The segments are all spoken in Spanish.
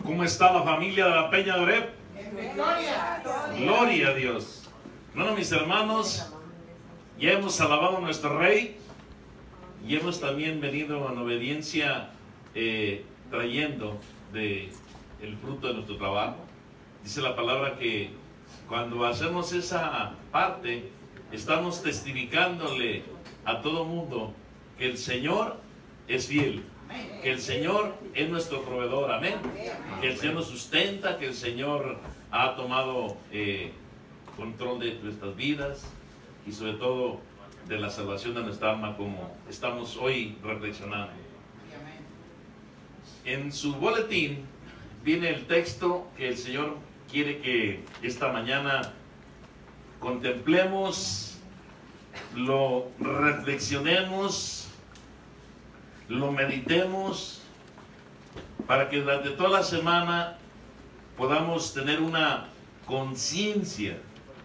¿Cómo está la familia de la Peña de Oreb? Gloria. Gloria a Dios. Bueno, mis hermanos, ya hemos alabado a nuestro Rey y hemos también venido en obediencia trayendo el fruto de nuestro trabajo. Dice la palabra que cuando hacemos esa parte, estamos testificándole a todo mundo que el Señor es fiel, que el Señor es nuestro proveedor, amén, que el Señor nos sustenta, que el Señor ha tomado control de nuestras vidas y sobre todo de la salvación de nuestra alma, como estamos hoy reflexionando. En su boletín viene el texto que el Señor quiere que esta mañana contemplemos, lo reflexionemos, lo meditemos, para que durante toda la semana podamos tener una conciencia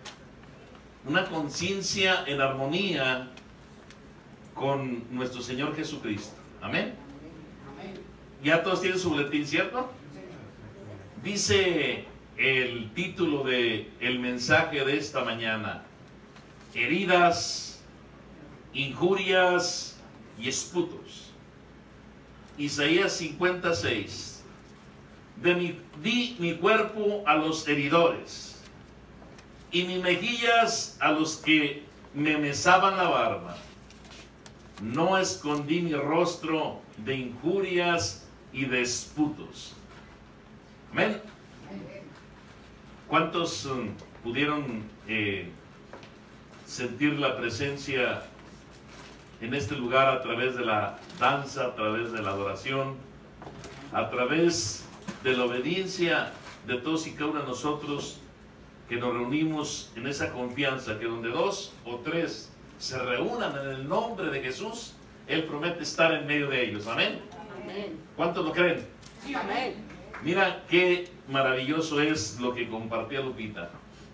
en armonía con nuestro Señor Jesucristo. Amén. Ya todos tienen su boletín, ¿cierto? Dice el título del mensaje de esta mañana: heridas, injurias y esputos. Isaías 56. Di mi cuerpo a los heridores y mis mejillas a los que me mesaban la barba. No escondí mi rostro de injurias y de esputos. Amén. ¿Cuántos pudieron sentir la presencia en este lugar a través de la danza, a través de la adoración, a través de la obediencia de todos y cada uno de nosotros, que nos reunimos en esa confianza que donde dos o tres se reúnan en el nombre de Jesús, Él promete estar en medio de ellos? Amén. Amén. ¿Cuántos lo creen? Sí, amén. Mira qué maravilloso es lo que compartía Lupita.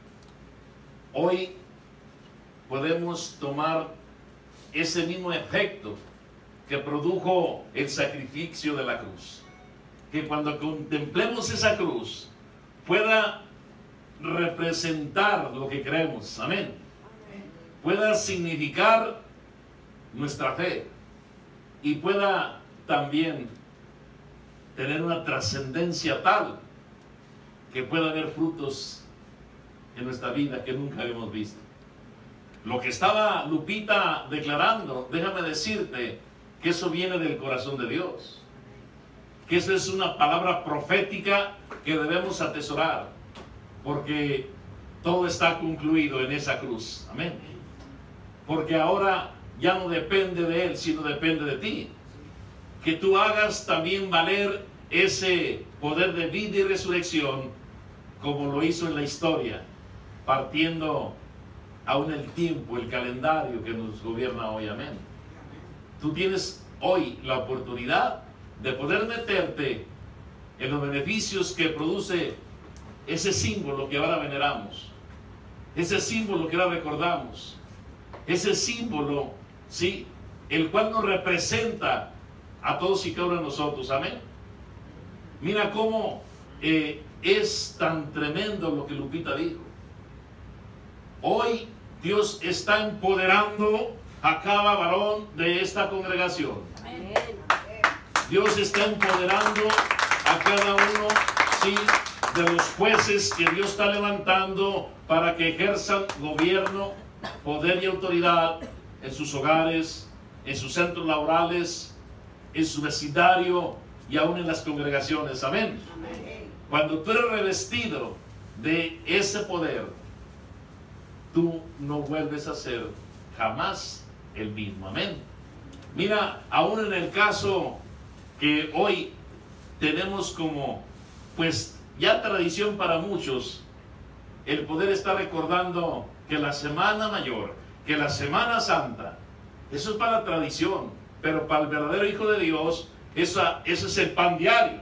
Hoy podemos tomar ese mismo efecto que produjo el sacrificio de la cruz. Que cuando contemplemos esa cruz pueda representar lo que creemos. Amén. Pueda significar nuestra fe y pueda también tener una trascendencia tal que pueda haber frutos en nuestra vida que nunca habíamos visto. Lo que estaba Lupita declarando, déjame decirte que eso viene del corazón de Dios, que eso es una palabra profética que debemos atesorar, porque todo está concluido en esa cruz. Amén. Porque ahora ya no depende de Él, sino depende de ti. Que tú hagas también valer ese poder de vida y resurrección, como lo hizo en la historia, partiendo aún el tiempo, el calendario que nos gobierna hoy. Amén. Tú tienes hoy la oportunidad de poder meterte en los beneficios que produce ese símbolo que ahora veneramos, ese símbolo que ahora recordamos, ese símbolo, ¿sí?, el cual nos representa a todos y cada uno de nosotros. Amén. Mira cómo es tan tremendo lo que Lupita dijo. Hoy Dios está empoderando a cada varón de esta congregación. Amén. Dios está empoderando a cada uno, sí, de los jueces que Dios está levantando para que ejerzan gobierno, poder y autoridad en sus hogares, en sus centros laborales, en su vecindario y aún en las congregaciones. Amén. Amén. Cuando tú eres revestido de ese poder, tú no vuelves a ser jamás el mismo. Amén. Mira, aún en el caso que hoy tenemos como, pues, ya tradición para muchos, el poder estar recordando que la Semana Mayor, que la Semana Santa, eso es para la tradición, pero para el verdadero Hijo de Dios, eso es el pan diario.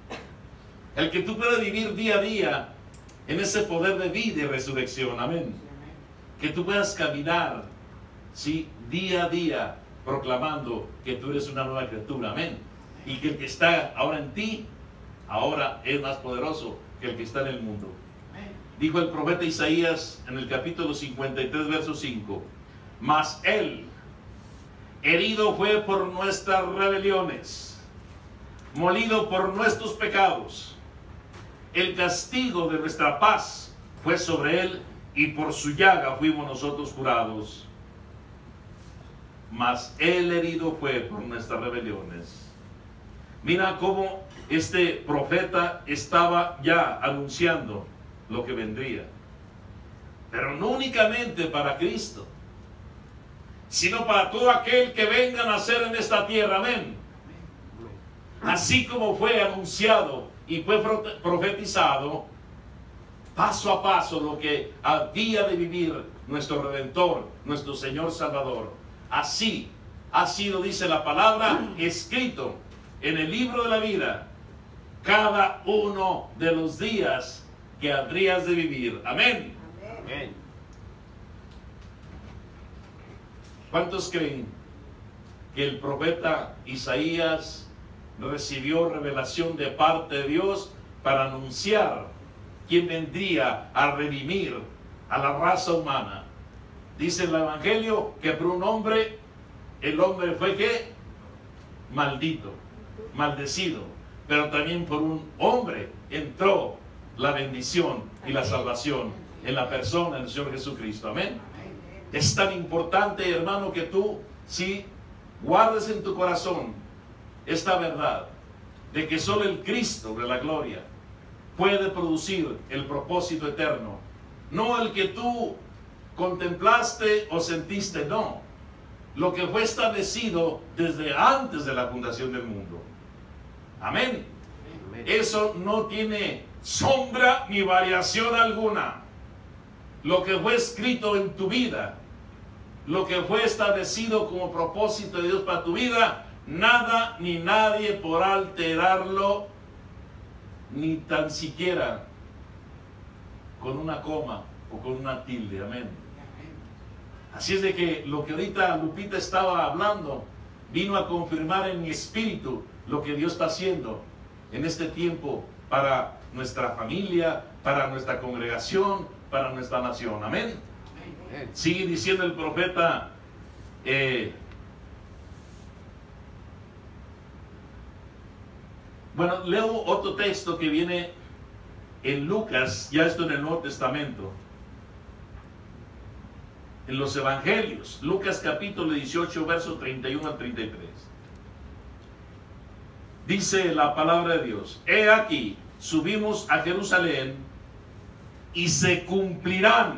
El que tú puedas vivir día a día en ese poder de vida y resurrección. Amén. Que tú puedas caminar, ¿sí?, día a día, proclamando que tú eres una nueva criatura. Amén. Y que el que está ahora en ti ahora es más poderoso que el que está en el mundo. Dijo el profeta Isaías en el capítulo 53, verso 5: mas Él herido fue por nuestras rebeliones, molido por nuestros pecados. El castigo de nuestra paz fue sobre Él, y por su llaga fuimos nosotros curados. Mas Él herido fue por nuestras rebeliones. Mira cómo este profeta estaba ya anunciando lo que vendría. Pero no únicamente para Cristo, sino para todo aquel que venga a nacer en esta tierra. Amén. Así como fue anunciado y fue profetizado paso a paso lo que había de vivir nuestro Redentor, nuestro Señor Salvador. Así ha sido, dice la palabra, escrito en el libro de la vida cada uno de los días que habrías de vivir. Amén. Amén. ¿Cuántos creen que el profeta Isaías recibió revelación de parte de Dios para anunciar quién vendría a redimir a la raza humana? Dice el Evangelio que por un hombre, el hombre fue ¿qué? Maldito, maldecido, pero también por un hombre entró la bendición y la salvación en la persona del Señor Jesucristo. Amén. Es tan importante, hermano, que tú sí guardes en tu corazón esta verdad de que solo el Cristo de la gloria puede producir el propósito eterno, no el que tú contemplaste o sentiste, no, lo que fue establecido desde antes de la fundación del mundo. Amén. Eso no tiene sombra ni variación alguna. Lo que fue escrito en tu vida, lo que fue establecido como propósito de Dios para tu vida, nada ni nadie podrá alterarlo, ni tan siquiera con una coma o con una tilde. Amén. Así es de que lo que ahorita Lupita estaba hablando vino a confirmar en mi espíritu lo que Dios está haciendo en este tiempo para nuestra familia, para nuestra congregación, para nuestra nación. Amén. Sigue diciendo el profeta, bueno, leo otro texto que viene en Lucas, ya esto en el Nuevo Testamento, en los Evangelios, Lucas capítulo 18, verso 31 al 33. Dice la palabra de Dios: he aquí, subimos a Jerusalén, y se cumplirán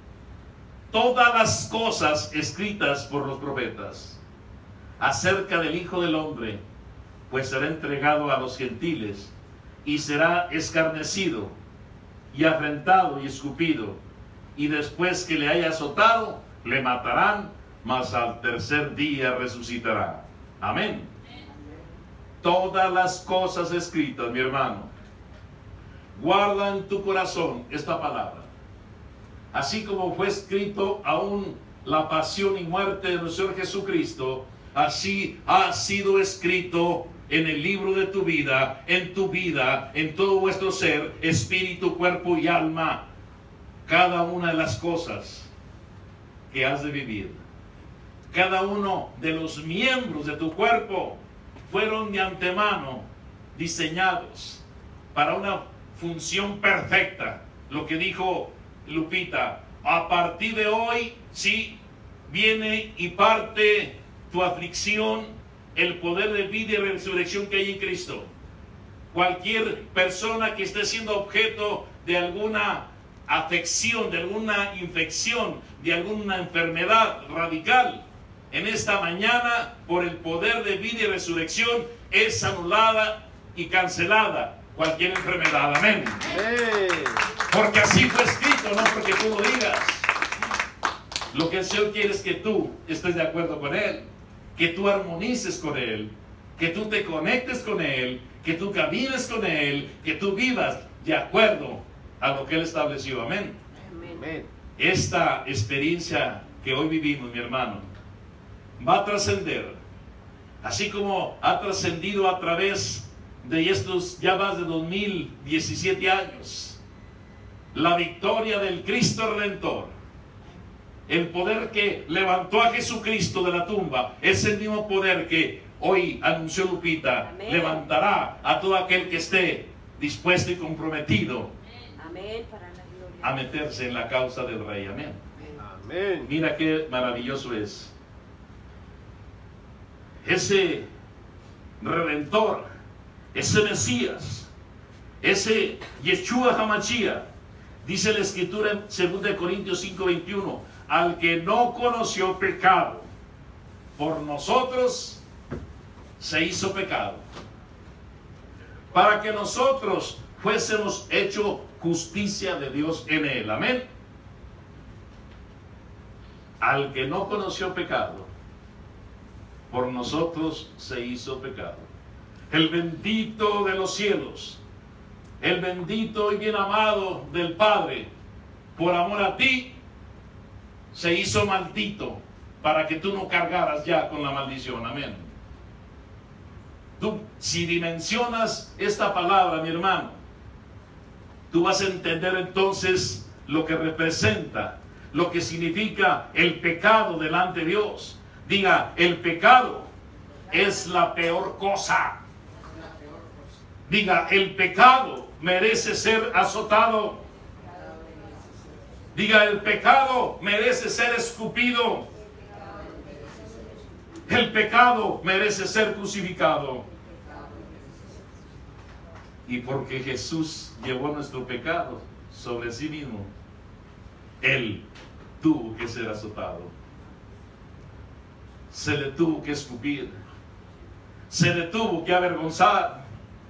todas las cosas escritas por los profetas acerca del Hijo del Hombre, pues será entregado a los gentiles, y será escarnecido, y afrentado, y escupido, y después que le haya azotado, le matarán, mas al tercer día resucitará. Amén. Todas las cosas escritas, mi hermano, guarda en tu corazón esta palabra. Así como fue escrito aún la pasión y muerte de nuestro Señor Jesucristo, así ha sido escrito en el libro de tu vida, en todo vuestro ser, espíritu, cuerpo y alma, cada una de las cosas que has de vivir. Cada uno de los miembros de tu cuerpo fueron de antemano diseñados para una función perfecta. Lo que dijo Lupita, a partir de hoy, sí, viene y parte tu aflicción, el poder de vida y resurrección que hay en Cristo. Cualquier persona que esté siendo objeto de alguna afección, de alguna infección, de alguna enfermedad radical, en esta mañana, por el poder de vida y resurrección, es anulada y cancelada cualquier enfermedad. Amén. Porque así fue escrito, no porque tú lo digas. Lo que el Señor quiere es que tú estés de acuerdo con Él, que tú armonices con Él, que tú te conectes con Él, que tú camines con Él, que tú vivas de acuerdo a lo que Él estableció. Amén. Amén. Esta experiencia que hoy vivimos, mi hermano, va a trascender, así como ha trascendido a través de estos ya más de 2017 años, la victoria del Cristo Redentor, el poder que levantó a Jesucristo de la tumba, es el mismo poder que hoy anunció Lupita. Amén. Levantará a todo aquel que esté dispuesto y comprometido. Amén. Para la gloria. A meterse en la causa del Rey. Amén. Amén. Mira qué maravilloso es. Ese Redentor, ese Mesías, ese Yeshua HaMashiach, dice la Escritura en 2 Corintios 5:21, al que no conoció pecado, por nosotros se hizo pecado, para que nosotros fuésemos hecho justicia de Dios en él. Amén. Al que no conoció pecado, por nosotros se hizo pecado. El bendito de los cielos, el bendito y bien amado del Padre, por amor a ti, se hizo maldito para que tú no cargaras ya con la maldición. Amén. Tú, si dimensionas esta palabra, mi hermano, tú vas a entender entonces lo que representa, lo que significa el pecado delante de Dios. Diga, el pecado es la peor cosa. Diga, el pecado merece ser azotado. Diga, el pecado merece ser escupido. El pecado merece ser crucificado. Y porque Jesús llevó nuestro pecado sobre sí mismo, Él tuvo que ser azotado. Se le tuvo que escupir. Se le tuvo que avergonzar.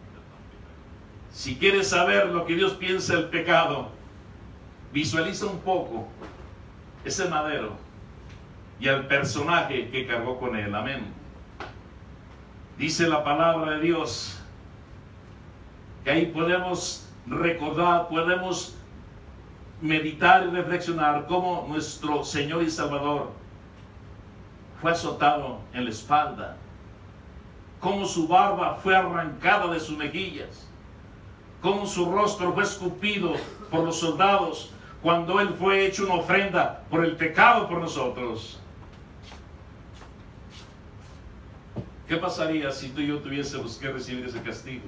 Si quieres saber lo que Dios piensa del pecado, visualiza un poco ese madero y al personaje que cargó con él. Amén. Dice la palabra de Dios que ahí podemos recordar, podemos meditar y reflexionar cómo nuestro Señor y Salvador fue azotado en la espalda, cómo su barba fue arrancada de sus mejillas, cómo su rostro fue escupido por los soldados cuando Él fue hecho una ofrenda por el pecado por nosotros. ¿Qué pasaría si tú y yo tuviésemos que recibir ese castigo?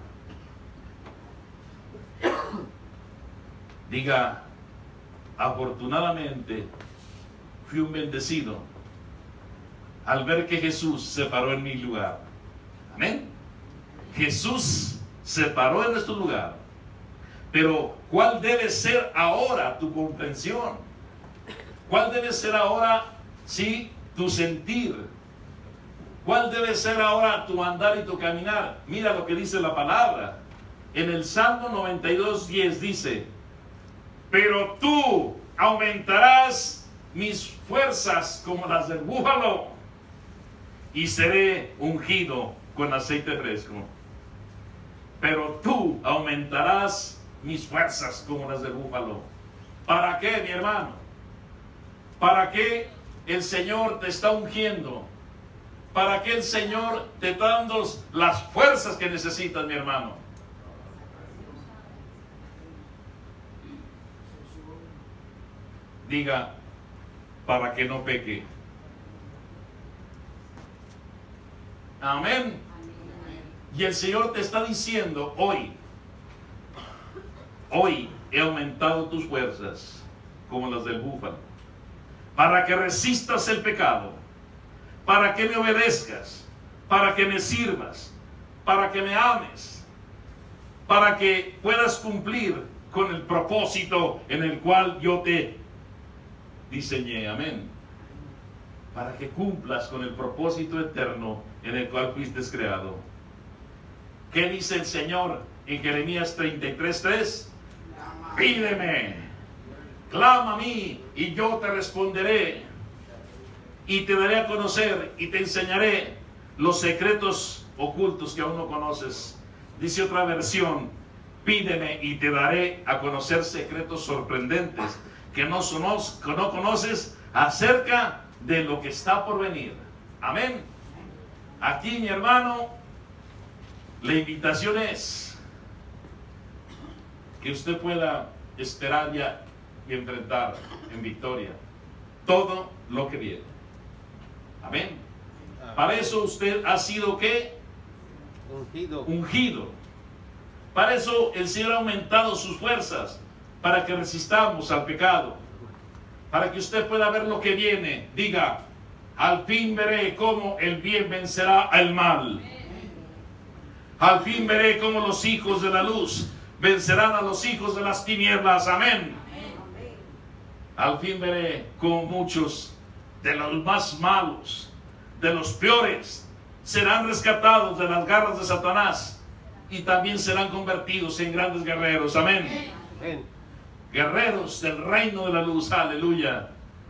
Diga, afortunadamente fui un bendecido al ver que Jesús se paró en mi lugar. Amén. Jesús se paró en nuestro lugar. Pero ¿cuál debe ser ahora tu comprensión? ¿Cuál debe ser ahora, sí, tu sentir? ¿Cuál debe ser ahora tu andar y tu caminar? Mira lo que dice la palabra. En el Salmo 92:10 dice, pero tú aumentarás mis fuerzas como las del búfalo y seré ungido con aceite fresco. Pero tú aumentarás mis fuerzas como las del búfalo. ¿Para qué, mi hermano? ¿Para qué el Señor te está ungiendo? ¿Para qué el Señor te está dando las fuerzas que necesitas, mi hermano? Diga, para que no peque. Amén. Y el Señor te está diciendo hoy he aumentado tus fuerzas como las del búfalo, para que resistas el pecado, para que me obedezcas, para que me sirvas, para que me ames, para que puedas cumplir con el propósito en el cual yo te diseñé. Amén. Para que cumplas con el propósito eterno en el cual fuiste creado. ¿Qué dice el Señor en Jeremías 33:3? Pídeme, clama a mí y yo te responderé y te daré a conocer y te enseñaré los secretos ocultos que aún no conoces. Dice otra versión, pídeme y te daré a conocer secretos sorprendentes que no conoces acerca de lo que está por venir. Amén. Aquí, mi hermano, La invitación es que usted pueda esperar ya y enfrentar en victoria todo lo que viene. Amén. Para eso usted ha sido ¿qué? Ungido. Para eso el Señor ha aumentado sus fuerzas, para que resistamos al pecado, para que usted pueda ver lo que viene. Diga: al fin veré cómo el bien vencerá al mal. Al fin veré cómo los hijos de la luz vencerán a los hijos de las tinieblas. Amén. Al fin veré cómo muchos de los más malos, de los peores, serán rescatados de las garras de Satanás y también serán convertidos en grandes guerreros. Amén. Amén. Guerreros del reino de la luz. Aleluya.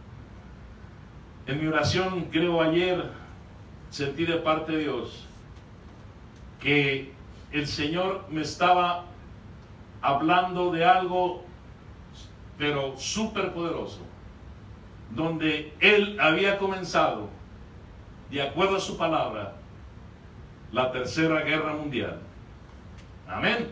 En mi oración, creo ayer, sentí de parte de Dios que el Señor me estaba hablando de algo, pero súper poderoso, donde Él había comenzado, de acuerdo a su palabra, la tercera guerra mundial. Amén.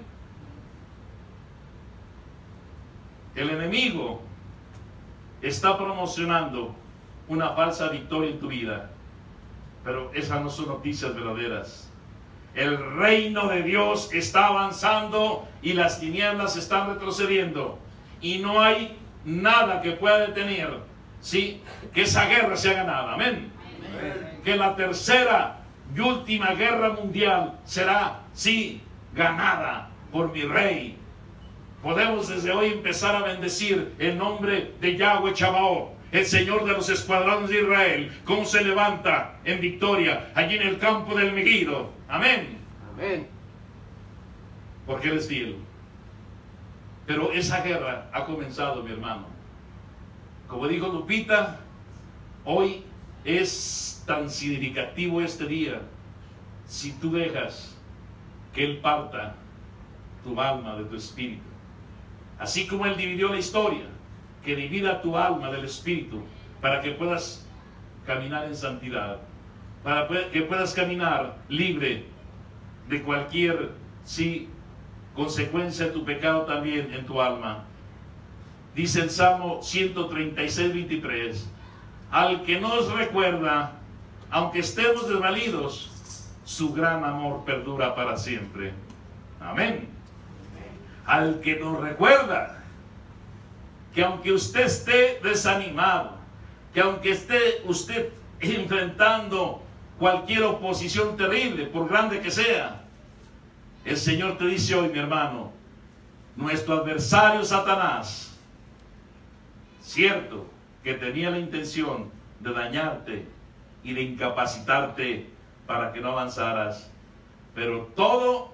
El enemigo está promocionando una falsa victoria en tu vida, pero esas no son noticias verdaderas. El reino de Dios está avanzando y las tinieblas están retrocediendo, y no hay nada que pueda detener, ¿sí?, que esa guerra sea ganada. Amén. Amén. Que la tercera y última guerra mundial será, sí, ganada por mi rey. Podemos desde hoy empezar a bendecir el nombre de Yahweh Chabaoth, el Señor de los escuadrones de Israel, cómo se levanta en victoria allí en el campo del Megiddo. Amén. Amén. Porque Él es fiel. Pero esa guerra ha comenzado, mi hermano. Como dijo Lupita, hoy es tan significativo este día si tú dejas que Él parta tu alma de tu espíritu. Así como Él dividió la historia, que divida tu alma del espíritu para que puedas caminar en santidad, para que puedas caminar libre de cualquier, sí, consecuencia de tu pecado también en tu alma. Dice el Salmo 136, 23: al que nos recuerda, aunque estemos desvalidos, su gran amor perdura para siempre. Amén. Al que nos recuerda que aunque usted esté desanimado, que aunque esté usted enfrentando cualquier oposición terrible, por grande que sea, el Señor te dice hoy, mi hermano, nuestro adversario Satanás, cierto que tenía la intención de dañarte y de incapacitarte para que no avanzaras, pero todo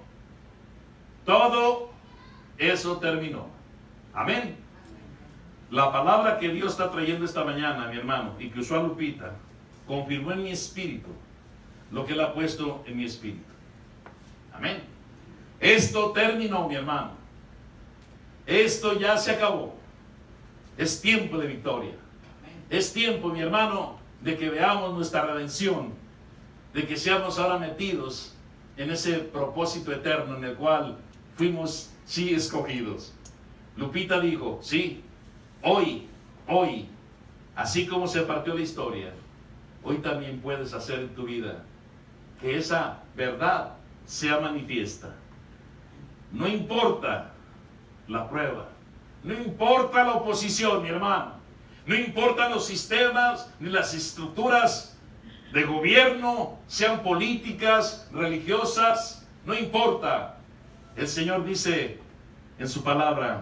eso terminó. Amén. La palabra que Dios está trayendo esta mañana, mi hermano, y que usó a Lupita, confirmó en mi espíritu lo que Él ha puesto en mi espíritu. Amén. Esto terminó, mi hermano. Esto ya se acabó. Es tiempo de victoria. Es tiempo, mi hermano, de que veamos nuestra redención, de que seamos ahora metidos en ese propósito eterno en el cual fuimos, sí, escogidos. Lupita dijo, sí, hoy, así como se partió la historia, hoy también puedes hacer en tu vida que esa verdad sea manifiesta. No importa la prueba, no importa la oposición, mi hermano, no importan los sistemas ni las estructuras de gobierno, sean políticas, religiosas, no importa. El Señor dice en su palabra,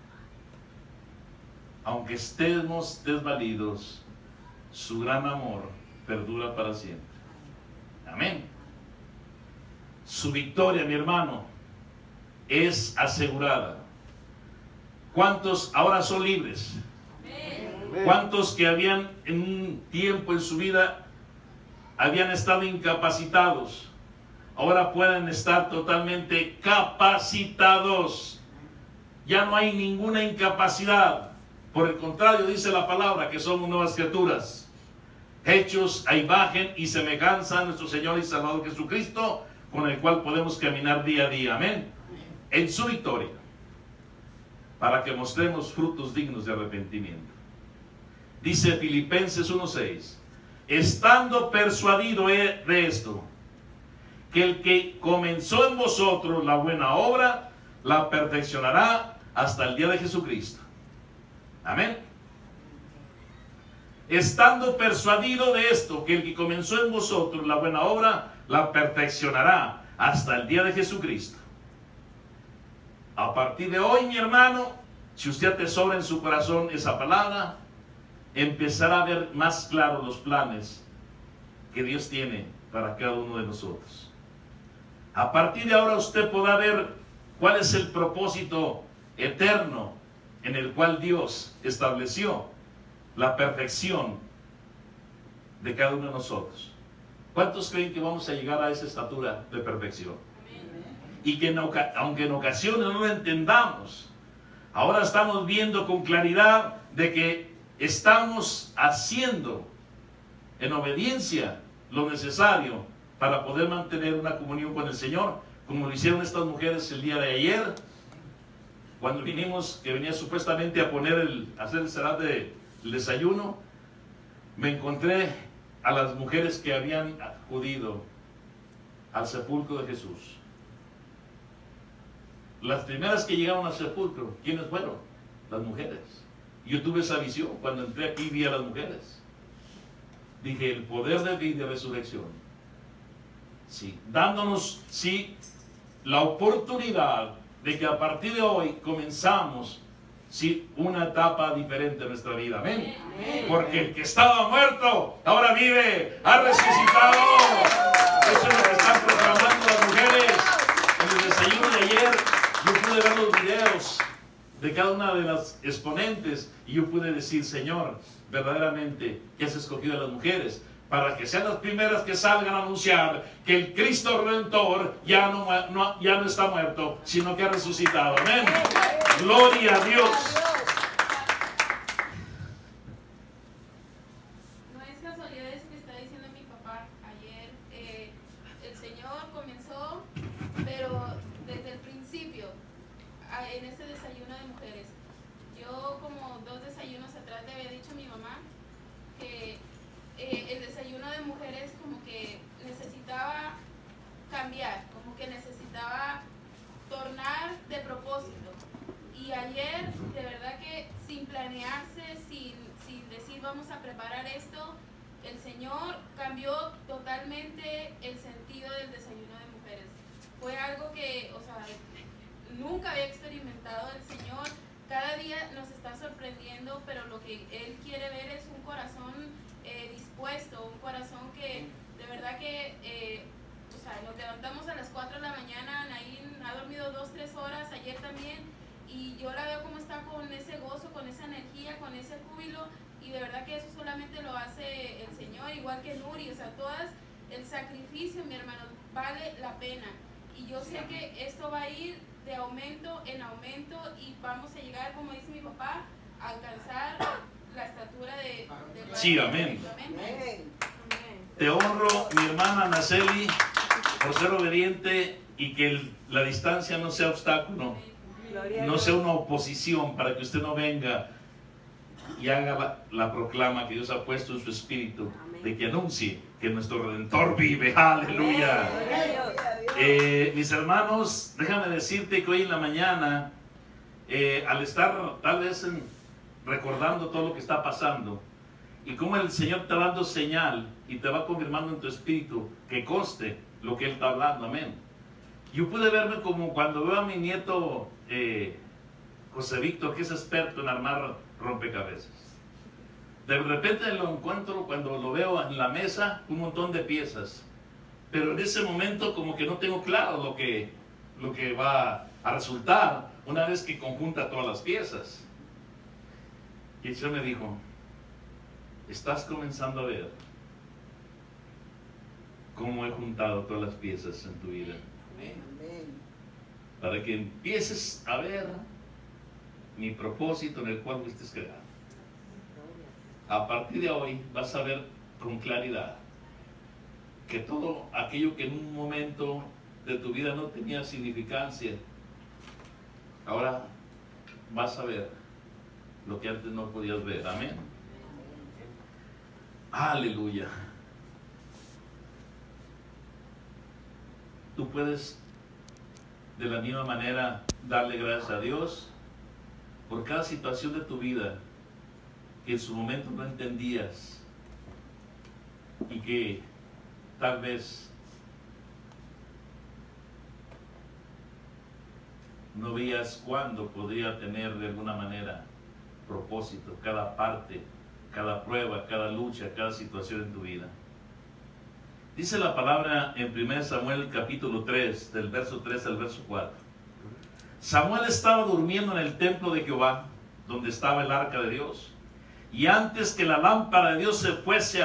aunque estemos desvalidos, su gran amor perdura para siempre. Amén. Su victoria, mi hermano, es asegurada. ¿Cuántos ahora son libres? Amén. ¿Cuántos que habían en un tiempo en su vida habían estado incapacitados, ahora pueden estar totalmente capacitados? Ya no hay ninguna incapacidad. Por el contrario, dice la palabra que somos nuevas criaturas, hechos a imagen y semejanza de nuestro Señor y Salvador Jesucristo, con el cual podemos caminar día a día, amén, en su victoria, para que mostremos frutos dignos de arrepentimiento. Dice Filipenses 1:6, estando persuadido de esto, que el que comenzó en vosotros la buena obra, la perfeccionará hasta el día de Jesucristo. Amén. Estando persuadido de esto, que el que comenzó en vosotros la buena obra, la perfeccionará hasta el día de Jesucristo. A partir de hoy, mi hermano, si usted atesora en su corazón esa palabra, empezará a ver más claro los planes que Dios tiene para cada uno de nosotros. A partir de ahora usted podrá ver cuál es el propósito eterno en el cual Dios estableció la perfección de cada uno de nosotros. ¿Cuántos creen que vamos a llegar a esa estatura de perfección? Y que aunque en ocasiones no lo entendamos, ahora estamos viendo con claridad de que estamos haciendo en obediencia lo necesario para poder mantener una comunión con el Señor, como lo hicieron estas mujeres el día de ayer, cuando vinimos, que venía supuestamente a hacer el serat del desayuno. Me encontré a las mujeres que habían acudido al sepulcro de Jesús. Las primeras que llegaron al sepulcro, ¿quiénes fueron? Las mujeres. Yo tuve esa visión cuando entré aquí y vi a las mujeres. Dije, el poder de vida y de resurrección. Sí, dándonos, sí, la oportunidad de que a partir de hoy comenzamos, sí, una etapa diferente en nuestra vida. Amén. Amén. Porque el que estaba muerto ahora vive, ha resucitado. Eso es lo que están proclamando las mujeres. En el desayuno de ayer yo pude ver los videos de cada una de las exponentes y yo pude decir, Señor, verdaderamente que has escogido a las mujeres para que sean las primeras que salgan a anunciar que el Cristo Redentor ya no está muerto, sino que ha resucitado. Amén. Gloria a Dios. No es casualidad eso que está diciendo mi papá ayer. El Señor comenzó, pero desde el principio, en este desayuno de mujeres. Yo como 2 desayunos atrás le había dicho a mi mamá que el desayuno de mujeres como que necesitaba cambiar, como que necesitaba tornar de propósito. Y ayer, de verdad que sin planearse, sin decir vamos a preparar esto, el Señor cambió totalmente el sentido del desayuno de mujeres. Fue algo que, o sea, nunca había experimentado el Señor. Cada día nos está sorprendiendo, pero lo que Él quiere ver es un corazón dispuesto, un corazón que de verdad que, o sea, nos levantamos a las 4 de la mañana, Naín ha dormido 2-3 horas, ayer también, y yo la veo como está con ese gozo, con esa energía, con ese júbilo, y de verdad que eso solamente lo hace el Señor, igual que Nuri, o sea, todas, el sacrificio, mi hermano, vale la pena, y yo sé que esto va a ir de aumento en aumento, y vamos a llegar, como dice mi papá, a alcanzar la estatura de sí, amén. Amén. Te honro, mi hermana Naceli, por ser obediente y que la distancia no sea obstáculo, no sea una oposición para que usted no venga y haga la proclama que Dios ha puesto en su espíritu, de que anuncie que nuestro Redentor vive. Aleluya. Mis hermanos, déjame decirte que hoy en la mañana, al estar tal vez recordando todo lo que está pasando y cómo el Señor te va dando señal y te va confirmando en tu espíritu que conste lo que Él está hablando, amén. Yo pude verme como cuando veo a mi nieto José Víctor, que es experto en armar rompecabezas. De repente lo encuentro cuando lo veo en la mesa, un montón de piezas, pero en ese momento como que no tengo claro lo que va a resultar una vez que conjunta todas las piezas. Y el Señor me dijo, estás comenzando a ver cómo he juntado todas las piezas en tu vida. Para que empieces a ver mi propósito en el cual fuiste creado. A partir de hoy vas a ver con claridad que todo aquello que en un momento de tu vida no tenía significancia, ahora vas a ver lo que antes no podías ver. Amén. Aleluya. Tú puedes de la misma manera darle gracias a Dios por cada situación de tu vida que en su momento no entendías y que tal vez no veías cuándo podría tener de alguna manera propósito, cada parte, cada prueba, cada lucha, cada situación en tu vida. Dice la palabra en 1 Samuel capítulo 3, del verso 3 al verso 4. Samuel estaba durmiendo en el templo de Jehová, donde estaba el arca de Dios, y antes que la lámpara de Dios fuese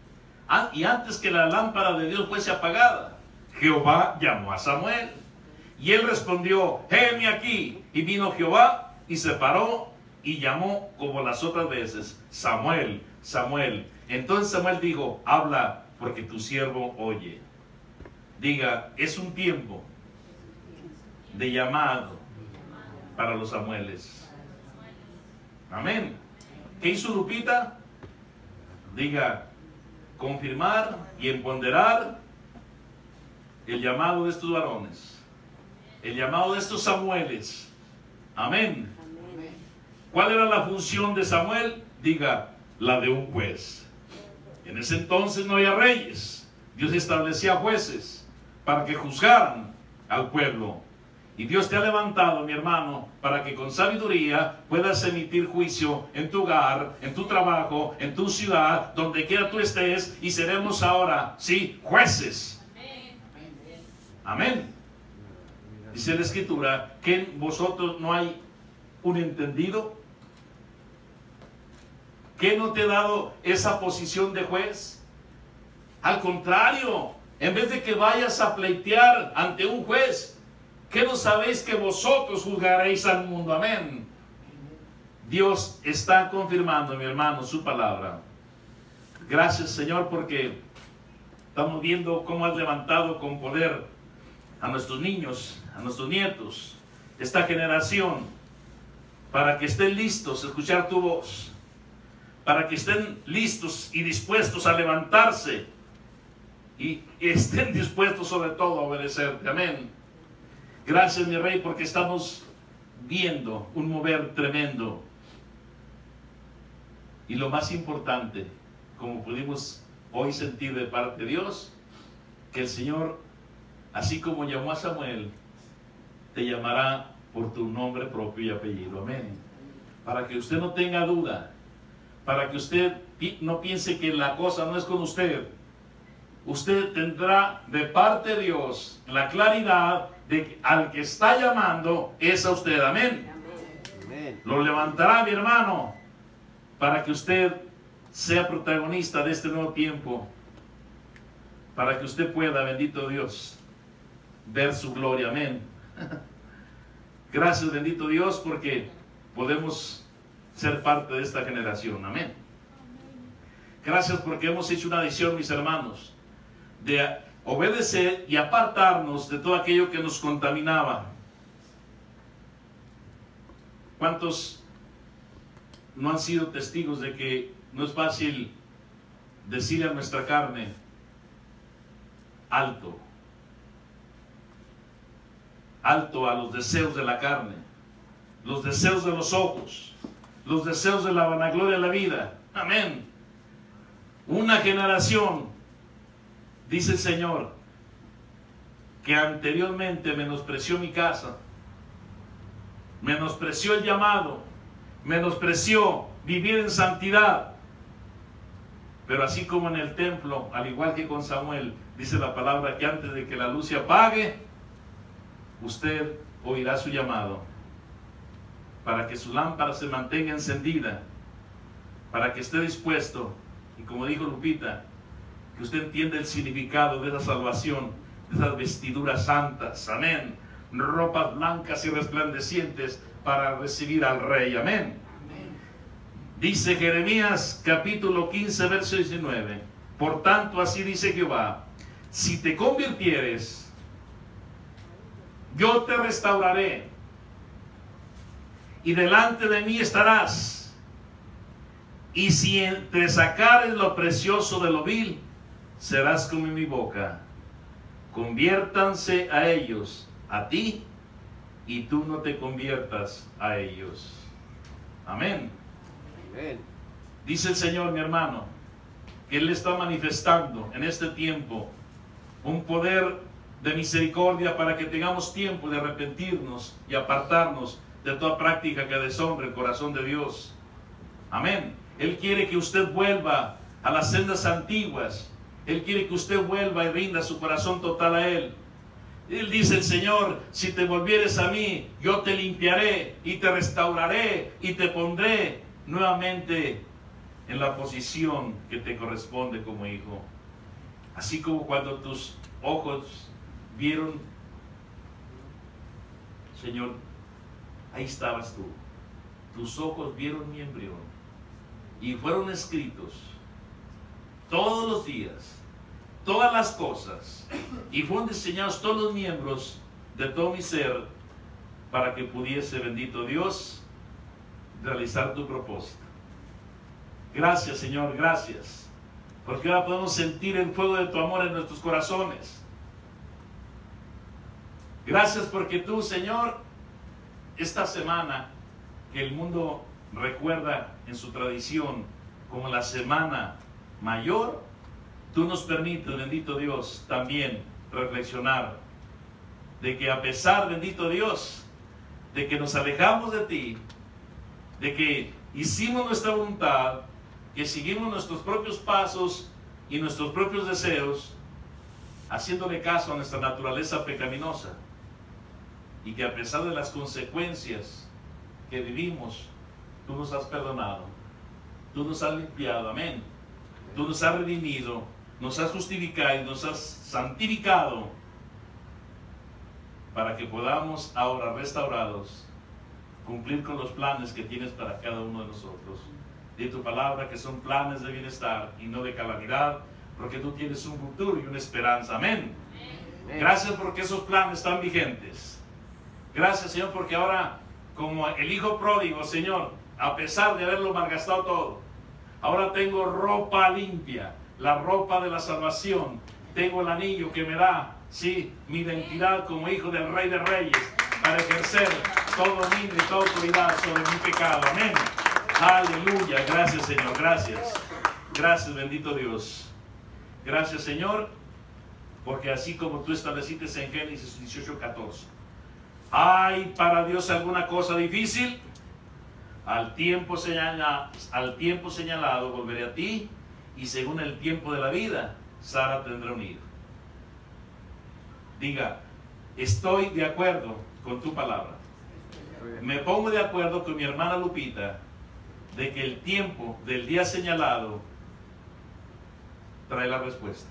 apagada, Jehová llamó a Samuel. Y él respondió: heme aquí. Y vino Jehová y se paró y llamó como las otras veces: Samuel, Samuel. Entonces Samuel dijo: habla, porque tu siervo oye. Diga: es un tiempo de llamado para los Samueles. Amén. ¿Qué hizo Lupita? Diga: confirmar y empoderar el llamado de estos varones, el llamado de estos Samueles. Amén. ¿Cuál era la función de Samuel? Diga: la de un juez. En ese entonces no había reyes. Dios establecía jueces para que juzgaran al pueblo. Y Dios te ha levantado, mi hermano, para que con sabiduría puedas emitir juicio en tu hogar, en tu trabajo, en tu ciudad, donde quiera tú estés, y seremos ahora, sí, jueces. Amén. Dice la Escritura que en vosotros no hay un entendido. ¿Qué no te ha dado esa posición de juez? Al contrario, en vez de que vayas a pleitear ante un juez, ¿qué no sabéis que vosotros juzgaréis al mundo? Amén. Dios está confirmando, mi hermano, su palabra. Gracias, Señor, porque estamos viendo cómo has levantado con poder a nuestros niños, a nuestros nietos, esta generación, para que estén listos a escuchar tu voz, para que estén listos y dispuestos a levantarse y estén dispuestos sobre todo a obedecerte. Amén. Gracias, mi Rey, porque estamos viendo un mover tremendo. Y lo más importante, como pudimos hoy sentir de parte de Dios, que el Señor, así como llamó a Samuel, te llamará por tu nombre propio y apellido. Amén. Para que usted no tenga duda, para que usted no piense que la cosa no es con usted. Usted tendrá de parte de Dios la claridad de que al que está llamando es a usted. Amén. Amén. Lo levantará, mi hermano, para que usted sea protagonista de este nuevo tiempo, para que usted pueda, bendito Dios, ver su gloria. Amén. Gracias, bendito Dios, porque podemos ser parte de esta generación. Amén. Gracias porque hemos hecho una decisión, mis hermanos, de obedecer y apartarnos de todo aquello que nos contaminaba. ¿Cuántos no han sido testigos de que no es fácil decirle a nuestra carne: alto, alto a los deseos de la carne, los deseos de los ojos, los deseos de la vanagloria de la vida? Amén. Una generación, dice el Señor, que anteriormente menospreció mi casa, menospreció el llamado, menospreció vivir en santidad. Pero así como en el templo, al igual que con Samuel, dice la palabra que antes de que la luz se apague, usted oirá su llamado, para que su lámpara se mantenga encendida, para que esté dispuesto. Y como dijo Lupita, que usted entienda el significado de esa salvación, de esas vestiduras santas. Amén. Ropas blancas y resplandecientes para recibir al Rey. Amén. Dice Jeremías capítulo 15, verso 19: por tanto, así dice Jehová: si te convirtieres yo te restauraré, y delante de mí estarás, y si te sacares lo precioso de lo vil, serás como en mi boca. Conviértanse a ellos, a ti, y tú no te conviertas a ellos. Amén. Amén. Dice el Señor, mi hermano, que Él está manifestando en este tiempo un poder de misericordia para que tengamos tiempo de arrepentirnos y apartarnos de toda práctica que deshonre el corazón de Dios. Amén. Él quiere que usted vuelva a las sendas antiguas. Él quiere que usted vuelva y rinda su corazón total a Él. Él dice el Señor, si te volvieres a mí, yo te limpiaré y te restauraré y te pondré nuevamente en la posición que te corresponde como hijo. Así como cuando tus ojos vieron, Señor, ahí estabas tú. Tus ojos vieron mi embrión y fueron escritos todos los días, todas las cosas, y fueron diseñados todos los miembros de todo mi ser para que pudiese, bendito Dios, realizar tu propósito. Gracias, Señor, gracias, porque ahora podemos sentir el fuego de tu amor en nuestros corazones. Gracias porque tú, Señor, esta semana que el mundo recuerda en su tradición como la semana mayor, tú nos permites, bendito Dios, también reflexionar de que a pesar, bendito Dios, de que nos alejamos de ti, de que hicimos nuestra voluntad, que seguimos nuestros propios pasos y nuestros propios deseos, haciéndole caso a nuestra naturaleza pecaminosa, y que a pesar de las consecuencias que vivimos, tú nos has perdonado, tú nos has limpiado, amén, tú nos has redimido, nos has justificado y nos has santificado para que podamos ahora, restaurados, cumplir con los planes que tienes para cada uno de nosotros. De tu palabra que son planes de bienestar y no de calamidad, porque tú tienes un futuro y una esperanza. Amén. Gracias porque esos planes están vigentes. Gracias, Señor, porque ahora, como el hijo pródigo, Señor, a pesar de haberlo malgastado todo, ahora tengo ropa limpia, la ropa de la salvación. Tengo el anillo que me da, sí, mi identidad como hijo del Rey de Reyes, para ejercer todo dominio y toda autoridad sobre mi pecado. Amén. Aleluya. Gracias, Señor. Gracias. Gracias, bendito Dios. Gracias, Señor, porque así como tú estableciste en Génesis 18:14, ¿hay para Dios alguna cosa difícil? Al tiempo señalado volveré a ti, y según el tiempo de la vida, Sara tendrá un hijo. Diga, estoy de acuerdo con tu palabra. Me pongo de acuerdo con mi hermana Lupita de que el tiempo del día señalado trae la respuesta.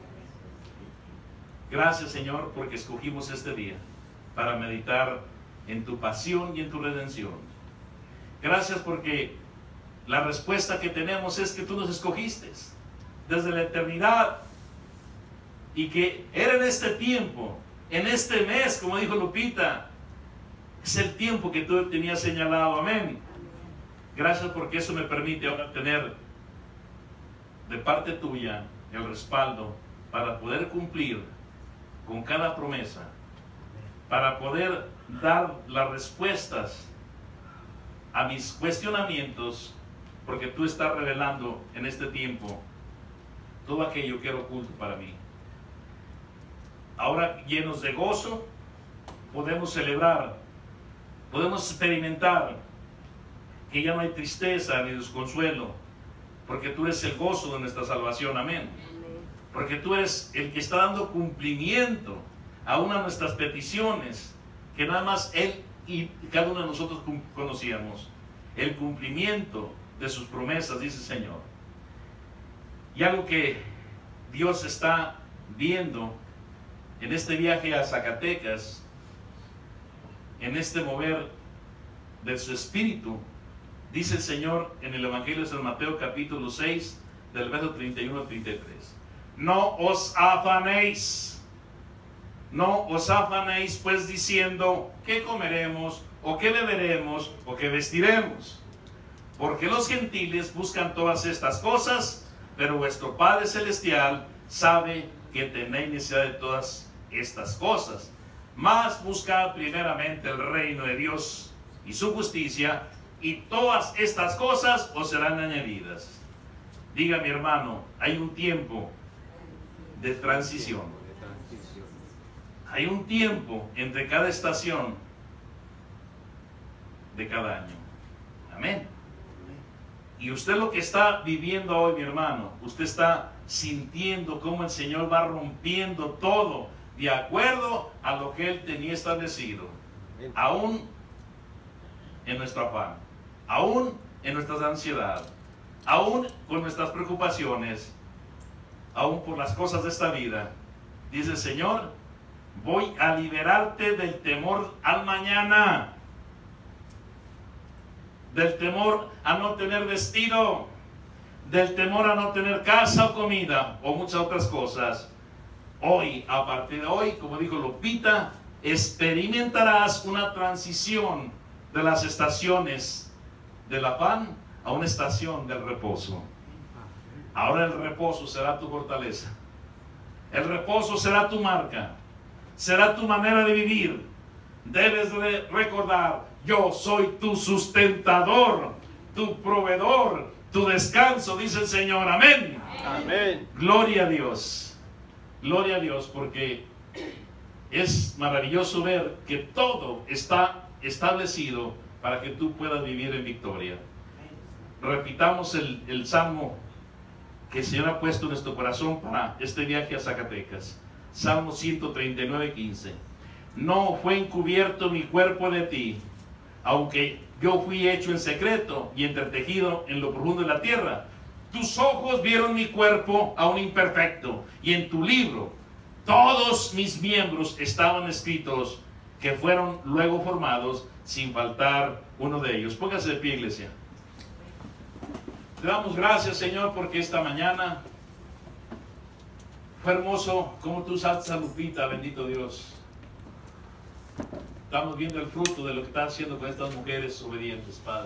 Gracias, Señor, porque escogimos este día para meditar en tu pasión y en tu redención. Gracias porque la respuesta que tenemos es que tú nos escogiste desde la eternidad y que era en este tiempo, en este mes, como dijo Lupita, es el tiempo que tú tenías señalado. Amén. Gracias porque eso me permite ahora tener de parte tuya el respaldo para poder cumplir con cada promesa, para poder dar las respuestas a mis cuestionamientos, porque tú estás revelando en este tiempo todo aquello que era oculto para mí. Ahora, llenos de gozo, podemos celebrar, podemos experimentar que ya no hay tristeza ni desconsuelo, porque tú eres el gozo de nuestra salvación. Amén. Porque tú eres el que está dando cumplimiento a una de nuestras peticiones, que nada más Él y cada uno de nosotros conocíamos. El cumplimiento de sus promesas, dice el Señor. Y algo que Dios está viendo en este viaje a Zacatecas, en este mover de su espíritu, dice el Señor en el Evangelio de San Mateo capítulo 6, del verso 31 al 33. No os afanéis No os afanéis pues diciendo, ¿qué comeremos? ¿O qué beberemos? ¿O qué vestiremos? Porque los gentiles buscan todas estas cosas, pero vuestro Padre Celestial sabe que tenéis necesidad de todas estas cosas. Mas buscad primeramente el reino de Dios y su justicia, y todas estas cosas os serán añadidas. Diga mi hermano, hay un tiempo de transición. Hay un tiempo entre cada estación de cada año. Amén. Y usted lo que está viviendo hoy, mi hermano, usted está sintiendo cómo el Señor va rompiendo todo de acuerdo a lo que Él tenía establecido. Aún en nuestro afán, aún en nuestra ansiedad, aún con nuestras preocupaciones, aún por las cosas de esta vida. Dice el Señor, voy a liberarte del temor al mañana, del temor a no tener vestido, del temor a no tener casa o comida o muchas otras cosas. Hoy, a partir de hoy, como dijo Lupita, experimentarás una transición de las estaciones del afán a una estación del reposo. Ahora el reposo será tu fortaleza. El reposo será tu marca. Será tu manera de vivir. Debes recordar, yo soy tu sustentador, tu proveedor, tu descanso, dice el Señor. Amén. Amén. Gloria a Dios. Gloria a Dios, porque es maravilloso ver que todo está establecido para que tú puedas vivir en victoria. Repitamos el salmo que el Señor ha puesto en nuestro corazón para este viaje a Zacatecas. Salmo 139, 15. No fue encubierto mi cuerpo de ti, aunque yo fui hecho en secreto y entretejido en lo profundo de la tierra. Tus ojos vieron mi cuerpo aún imperfecto, y en tu libro todos mis miembros estaban escritos, que fueron luego formados, sin faltar uno de ellos. Póngase de pie, iglesia. Te damos gracias, Señor, porque esta mañana fue hermoso como tú usaste a Lupita, bendito Dios. Estamos viendo el fruto de lo que estás haciendo con estas mujeres obedientes, Padre.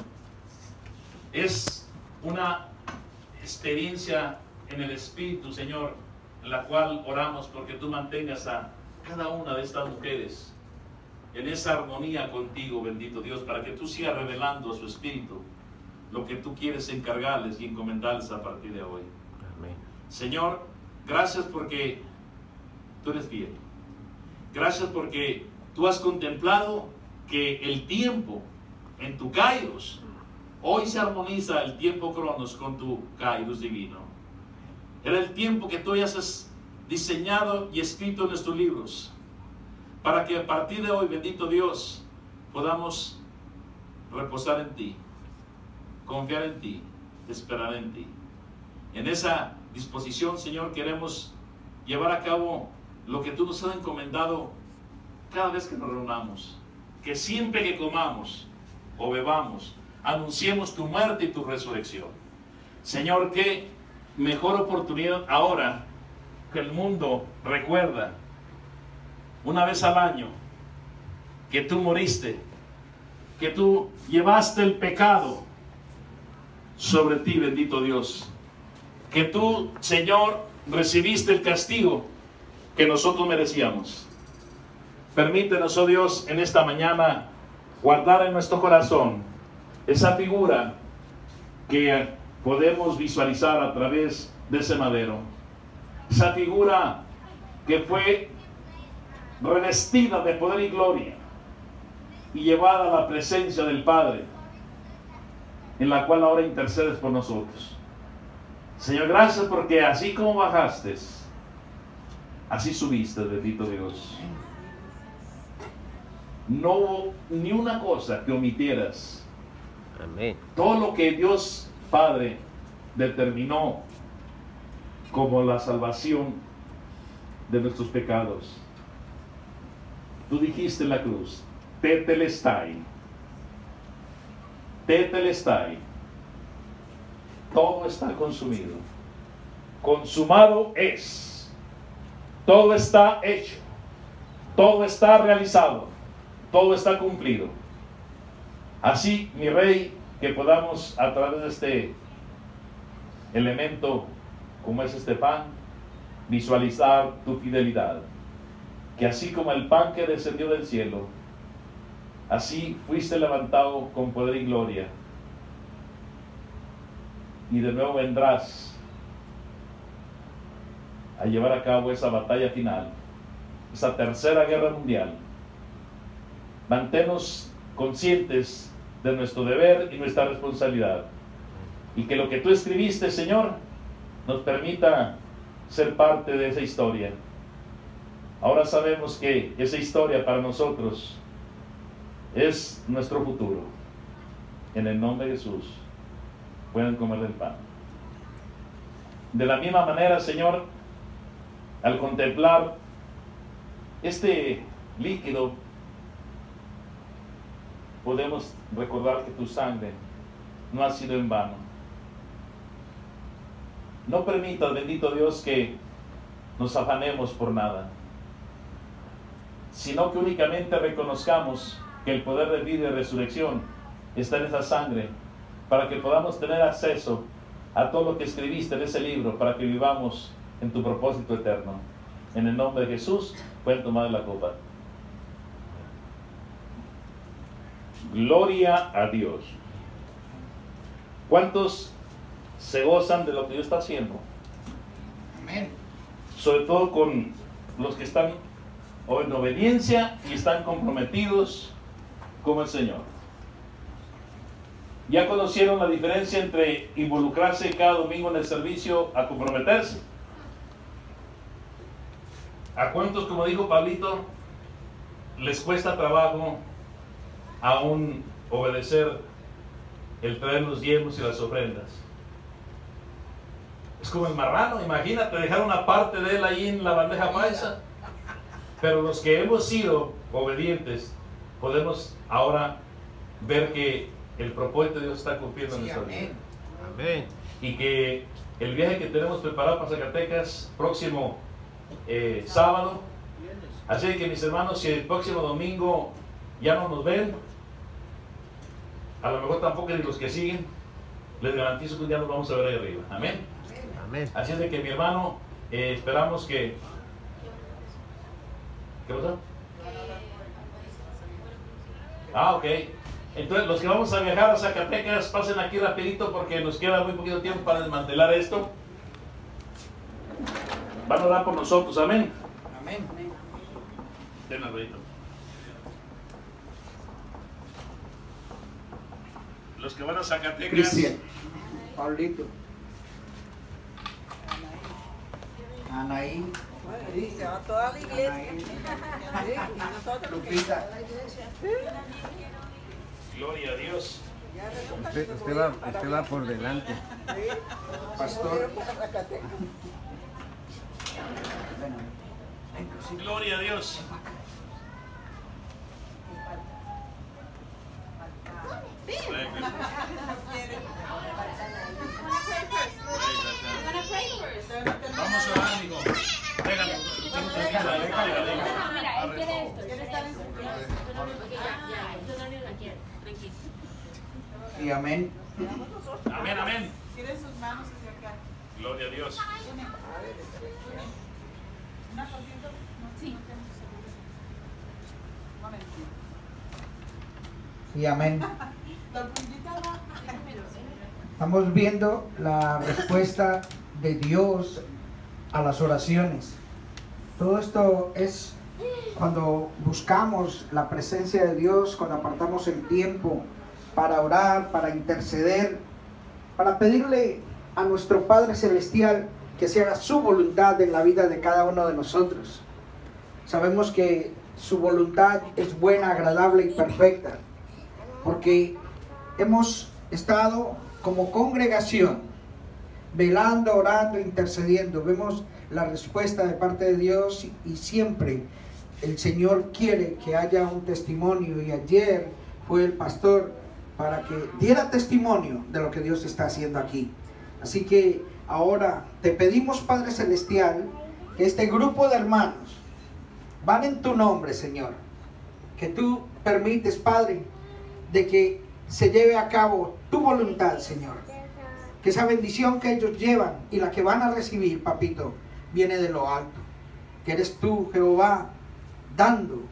Es una experiencia en el Espíritu, Señor, en la cual oramos porque tú mantengas a cada una de estas mujeres en esa armonía contigo, bendito Dios, para que tú sigas revelando a su espíritu lo que tú quieres encargarles y encomendarles a partir de hoy. Amén. Señor, gracias porque tú eres fiel. Gracias porque tú has contemplado que el tiempo en tu Kairos, hoy se armoniza el tiempo Cronos con tu Kairos divino. Era el tiempo que tú hayas diseñado y escrito en nuestros libros, para que a partir de hoy, bendito Dios, podamos reposar en ti, confiar en ti, esperar en ti. En esa disposición, Señor, queremos llevar a cabo lo que tú nos has encomendado cada vez que nos reunamos. Que siempre que comamos o bebamos, anunciemos tu muerte y tu resurrección. Señor, qué mejor oportunidad ahora que el mundo recuerda una vez al año que tú moriste, que tú llevaste el pecado sobre ti, bendito Dios, que tú, Señor, recibiste el castigo que nosotros merecíamos. Permítenos, oh Dios, en esta mañana guardar en nuestro corazón esa figura que podemos visualizar a través de ese madero, esa figura que fue revestida de poder y gloria y llevada a la presencia del Padre, en la cual ahora intercedes por nosotros. Señor, gracias porque así como bajaste, así subiste, bendito Dios. No hubo ni una cosa que omitieras. Amén. Todo lo que Dios Padre determinó como la salvación de nuestros pecados, tú dijiste en la cruz, tetelestai, tetelestai, todo está consumido, consumado es, todo está hecho. todo está realizado, todo está cumplido. Así, mi Rey, que podamos a través de este elemento como es este pan, visualizar tu fidelidad, que así como el pan que descendió del cielo, así fuiste levantado con poder y gloria, y de nuevo vendrás a llevar a cabo esa batalla final, esa tercera guerra mundial. Manténnos conscientes de nuestro deber y nuestra responsabilidad, y que lo que tú escribiste, Señor, nos permita ser parte de esa historia. Ahora sabemos que esa historia para nosotros es nuestro futuro. En el nombre de Jesús, pueden comer del pan. De la misma manera, Señor, al contemplar este líquido, podemos recordar que tu sangre no ha sido en vano. No permitas, bendito Dios, que nos afanemos por nada, sino que únicamente reconozcamos que el poder de vida y de resurrección está en esa sangre, para que podamos tener acceso a todo lo que escribiste en ese libro, para que vivamos en tu propósito eterno. En el nombre de Jesús, pueden tomar la copa. Gloria a Dios. ¿Cuántos se gozan de lo que Dios está haciendo? Amén. Sobre todo con los que están en obediencia y están comprometidos con el Señor. ¿Ya conocieron la diferencia entre involucrarse cada domingo en el servicio a comprometerse? ¿A cuántos, como dijo Pablito, les cuesta trabajo aún obedecer el traer los diezmos y las ofrendas? Es como el marrano, imagínate dejar una parte de él ahí en la bandeja paisa. Pero los que hemos sido obedientes, podemos ahora ver que el propósito de Dios está cumpliendo en nuestra vida. Amén. Y que el viaje que tenemos preparado para Zacatecas, próximo sábado, así que mis hermanos, si el próximo domingo ya no nos ven, a lo mejor tampoco ni los que siguen, les garantizo que un día nos vamos a ver ahí arriba. Amén. Amén. Así es de que, mi hermano, esperamos que... ¿Qué pasó? Ah, ok. Entonces, los que vamos a viajar a Zacatecas, pasen aquí rapidito porque nos queda muy poquito tiempo para desmantelar esto. Van a orar por nosotros, amén. Amén. Ten alrededor. Los que van a Zacatecas. Cristian, Pablito, Anaí, Se va toda la iglesia. Anaí, Y nosotros que Lupita. la iglesia. Gloria a Dios. Ya resulta Usted, que usted voy va, para usted va por delante. Pastor. para Zacatecas. Bueno, inclusive. Gloria a Dios. Vamos a orar, amigo. Pégalo. Mira, él quiere esto. Quiere estar en su clase. Yo también la quiero. Tranquilo. Y amén. Amén, amén. Tiren sus manos hacia acá. Gloria a Dios. Una cosita. Sí. Un momentito. Y amén. La puntita abajo. Estamos viendo la respuesta de Dios a las oraciones. Todo esto es cuando buscamos la presencia de Dios, cuando apartamos el tiempo para orar, para interceder, para pedirle a nuestro Padre Celestial que se haga su voluntad en la vida de cada uno de nosotros. Sabemos que su voluntad es buena, agradable y perfecta, porque hemos estado como congregación velando, orando, intercediendo. Vemos la respuesta de parte de Dios y siempre el Señor quiere que haya un testimonio, y ayer fue el pastor para que diera testimonio de lo que Dios está haciendo aquí. Así que ahora te pedimos, Padre Celestial, que este grupo de hermanos van en tu nombre, Señor. Que tú permites, Padre, de que se lleve a cabo tu voluntad, Señor. Que esa bendición que ellos llevan y la que van a recibir, papito, viene de lo alto. Que eres tú, Jehová, dando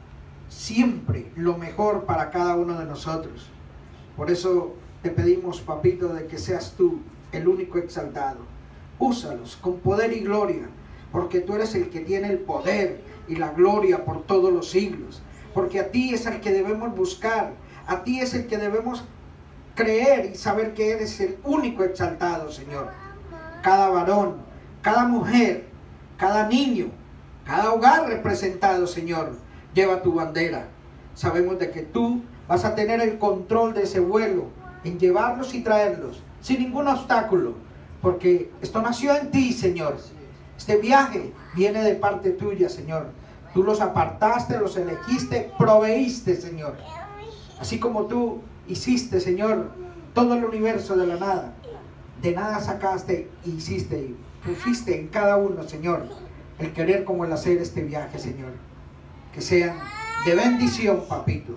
siempre lo mejor para cada uno de nosotros. Por eso te pedimos, papito, de que seas tú el único exaltado. Úsalos con poder y gloria, porque tú eres el que tiene el poder y la gloria por todos los siglos. Porque a ti es el que debemos buscar, a ti es el que debemos creer y saber que eres el único exaltado, Señor. Cada varón, cada mujer, cada niño, cada hogar representado, Señor, lleva tu bandera. Sabemos de que tú vas a tener el control de ese vuelo, en llevarlos y traerlos, sin ningún obstáculo, porque esto nació en ti, Señor. Este viaje viene de parte tuya, Señor. Tú los apartaste, los elegiste, proveíste, Señor. Así como tú hiciste, Señor, todo el universo de la nada. De nada sacaste y hiciste y pusiste en cada uno, Señor, el querer como el hacer este viaje, Señor. Que sean de bendición, papito.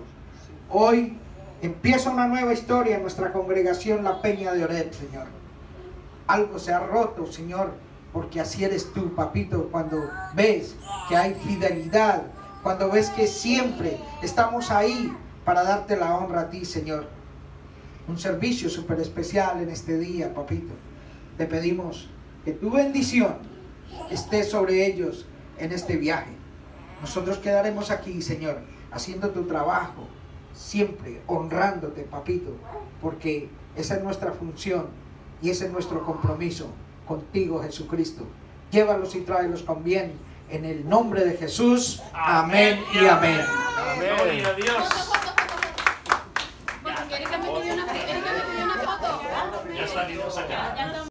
Hoy empieza una nueva historia en nuestra congregación, la Peña de Oreb, Señor. Algo se ha roto, Señor, porque así eres tú, papito, cuando ves que hay fidelidad, cuando ves que siempre estamos ahí para darte la honra a ti, Señor. Un servicio súper especial en este día, papito. Te pedimos que tu bendición esté sobre ellos en este viaje. Nosotros quedaremos aquí, Señor, haciendo tu trabajo, siempre honrándote, papito, porque esa es nuestra función y ese es nuestro compromiso contigo, Jesucristo. Llévalos y tráelos con bien, en el nombre de Jesús. Amén y amén. Gloria a Dios. Porque Erika me pidió una foto. Ya está, vamos acá.